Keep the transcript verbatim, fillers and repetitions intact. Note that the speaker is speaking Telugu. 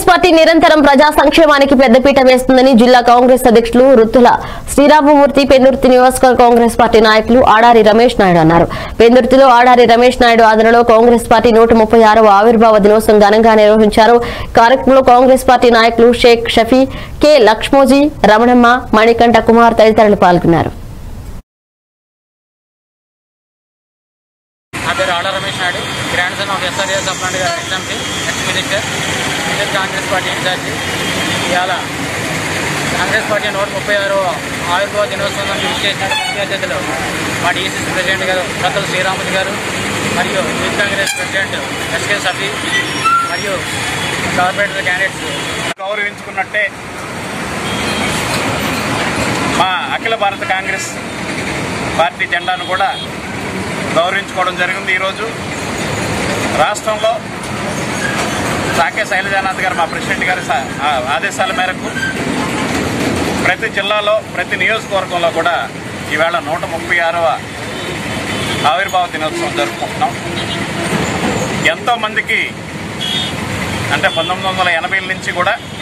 పార్టీ నిరంతరం ప్రజా సంక్షేమానికి పెద్దపీట వేస్తుందని జిల్లా కాంగ్రెస్ అధ్యక్షులు రుత్తుల శ్రీరామమూర్తి పెందుర్తి నియోజకవర్గ కాంగ్రెస్ పార్టీ నాయకులు ఆడారి రమేష్ నాయుడు అన్నారు. పెందుర్తిలో ఆడారి రమేష్ నాయుడు ఆధ్వర్యంలో కాంగ్రెస్ పార్టీ నూట ముప్పై ఆరవ ఆవిర్భావ దినోత్సవం ఘనంగా నిర్వహించారు. కార్యక్రమంలో కాంగ్రెస్ పార్టీ నాయకులు షేక్ షఫీ, కె లక్ష్మోజీ, రమణమ్మ, మణికంఠ కుమార్ తదితరులు పాల్గొన్నారు. గ్రాండ్సన్ ఆఫ్ ఎస్ఆర్ఎస్ అప్లాంటి గారు ఎగ్జామ్కి ex minister Indian Congress party ఇన్ఛార్జి. ఇవాళ కాంగ్రెస్ పార్టీ నూట ముప్పై ఆరు ఆవిర్భావ దినోత్సవానికి విచ్చేసిన ముఖ్య అతిథులు మా డీసీసీ ప్రెసిడెంట్ గారు రుత్తుల శ్రీరామూర్తి గారు మరియు youth Congress president SK Shafi మరియు కార్పొరేటర్ క్యాండిడేట్స్ గౌరవించుకున్నట్టే మా అఖిల భారత కాంగ్రెస్ పార్టీ జెండాను కూడా గౌరవించుకోవడం జరిగింది. ఈరోజు రాష్ట్రంలో సాకే శైలజానాథ్ గారు మా ప్రెసిడెంట్ గారి ఆదేశాల మేరకు ప్రతి జిల్లాలో ప్రతి నియోజకవర్గంలో కూడా ఈవేళ నూట ముప్పై ఆరవ ఆవిర్భావ దినోత్సవం జరుపుకుంటున్నాం. ఎంతోమందికి అంటే పంతొమ్మిది వందల ఎనభై నుంచి కూడా